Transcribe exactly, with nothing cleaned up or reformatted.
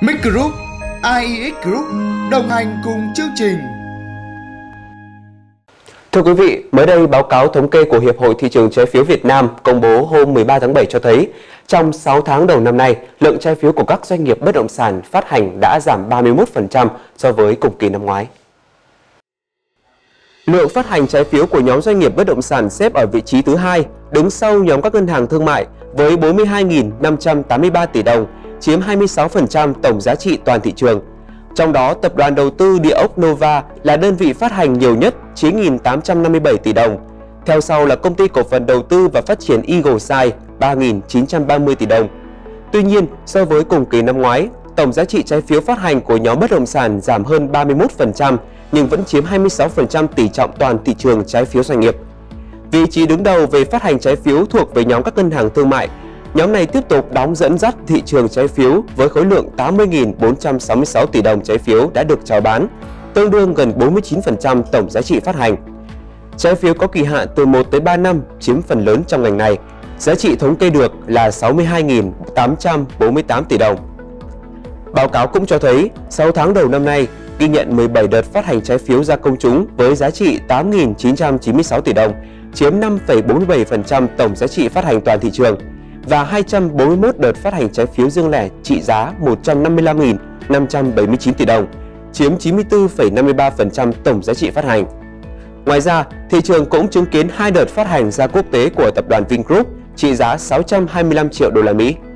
Mic Group, i e ích Group đồng hành cùng chương trình. Thưa quý vị, mới đây báo cáo thống kê của Hiệp hội Thị trường Trái phiếu Việt Nam công bố hôm mười ba tháng bảy cho thấy, trong sáu tháng đầu năm nay, lượng trái phiếu của các doanh nghiệp bất động sản phát hành đã giảm ba mươi mốt phần trăm so với cùng kỳ năm ngoái. Lượng phát hành trái phiếu của nhóm doanh nghiệp bất động sản xếp ở vị trí thứ hai, đứng sau nhóm các ngân hàng thương mại với bốn mươi hai nghìn năm trăm tám mươi ba tỷ đồng, chiếm hai mươi sáu phần trăm tổng giá trị toàn thị trường. Trong đó, Tập đoàn Đầu tư Địa ốc Nova là đơn vị phát hành nhiều nhất, chín nghìn tám trăm năm mươi bảy tỷ đồng. Theo sau là Công ty Cổ phần Đầu tư và Phát triển Eagleside, ba nghìn chín trăm ba mươi tỷ đồng. Tuy nhiên, so với cùng kỳ năm ngoái, tổng giá trị trái phiếu phát hành của nhóm bất động sản giảm hơn ba mươi mốt phần trăm, nhưng vẫn chiếm hai mươi sáu phần trăm tỷ trọng toàn thị trường trái phiếu doanh nghiệp. Vị trí đứng đầu về phát hành trái phiếu thuộc về nhóm các ngân hàng thương mại. Nhóm này tiếp tục đóng dẫn dắt thị trường trái phiếu với khối lượng tám mươi nghìn bốn trăm sáu mươi sáu tỷ đồng trái phiếu đã được chào bán, tương đương gần bốn mươi chín phần trăm tổng giá trị phát hành. Trái phiếu có kỳ hạn từ một tới ba năm chiếm phần lớn trong ngành này. Giá trị thống kê được là sáu mươi hai nghìn tám trăm bốn mươi tám tỷ đồng. Báo cáo cũng cho thấy, sáu tháng đầu năm nay, ghi nhận mười bảy đợt phát hành trái phiếu ra công chúng với giá trị tám nghìn chín trăm chín mươi sáu tỷ đồng, chiếm năm phẩy bốn mươi bảy phần trăm tổng giá trị phát hành toàn thị trường, và hai trăm bốn mươi mốt đợt phát hành trái phiếu riêng lẻ trị giá một trăm năm mươi lăm nghìn năm trăm bảy mươi chín tỷ đồng, chiếm chín mươi tư phẩy năm mươi ba phần trăm tổng giá trị phát hành. Ngoài ra, thị trường cũng chứng kiến hai đợt phát hành ra quốc tế của tập đoàn Vingroup trị giá sáu trăm hai mươi lăm triệu đô la Mỹ.